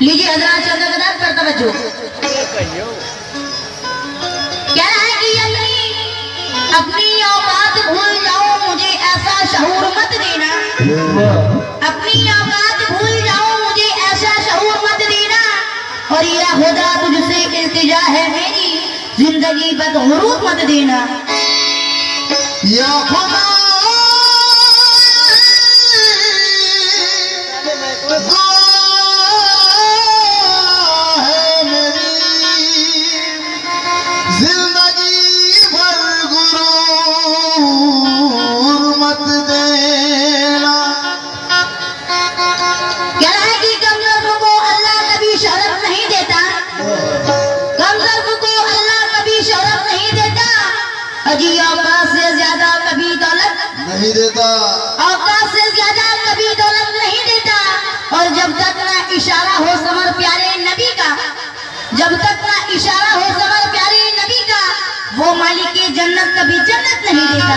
लीजिए हजरात चंद कदर पर तवज्जो। कह रहा है कि अपनी औकात भूल जाओ, मुझे ऐसा शऊर मत देना। अपनी औकात भूल जाओ, मुझे ऐसा शऊर मत देना। और या खुदा तुझसे इल्तिजा है मेरी, जिंदगी बदगुरूर मत देना। या खुदा अजी औकात से ज्यादा कभी दौलत नहीं देता, औकात से ज्यादा कभी दौलत नहीं देता। और जब तक ना इशारा हो समर प्यारे नबी का, जब तक ना इशारा हो समर प्यारे नबी का, वो मालिक जन्नत कभी जन्नत नहीं देता।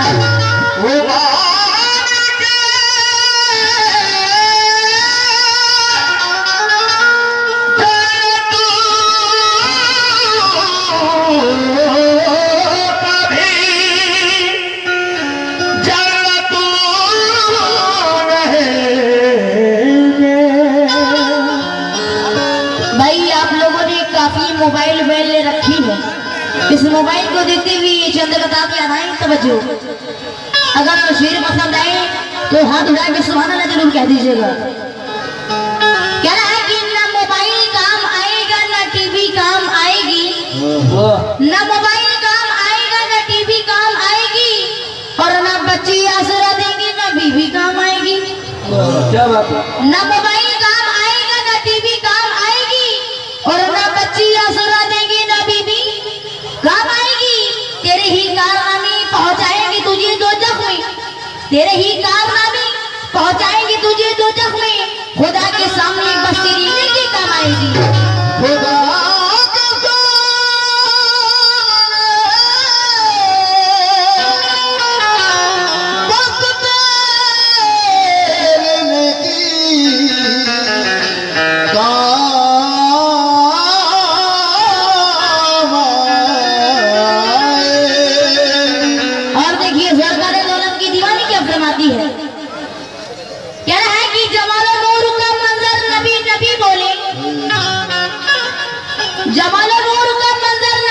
मोबाइल बैल ले रखी है, इस मोबाइल को देखते हुए ये चंद कताब याद आए। तवज्जो, अगर शेर पसंद आए तो हाथ उठा के सुभान अल्लाह जरूर कह दीजिएगा। कह रहा है कि ना मोबाइल काम आएगा, ना टीवी काम आएगी, ना मोबाइल काम आएगा, ना टीवी काम आएगी, और ना बच्ची आसरा देंगी, ना बीवी काम आएगी। क्या बात है? ना मोबाइल काम आएगा, ना टीवी काम आएगी, और ना बच्ची आसरा देंगी, ना बीबी काम आएगी। तेरे ही कारनामे पहुंचाएंगे तुझे दोजख में, तेरे ही कारनामे पहुंचाएंगे तुझे दोजख में। खुदा के सामने बस तेरी नेकी काम आएगी। खुदा कह रहा है कि जमाल नूर का मंजर नबी नबी बोले, जमाल